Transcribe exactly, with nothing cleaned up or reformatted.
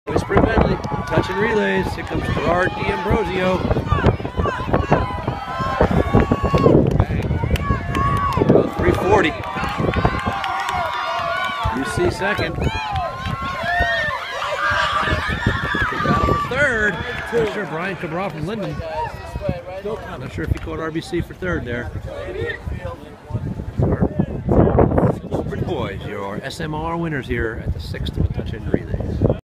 Whisper Medley, Metuchen Relays. Here comes Gerard D'Ambrosio. About three forty. U C second. Good battle for third. Not sure Brian Cabral from Linden. Not sure if he caught R B C for third there. Boys, your S M R winners here at the sixth Metuchen Relays.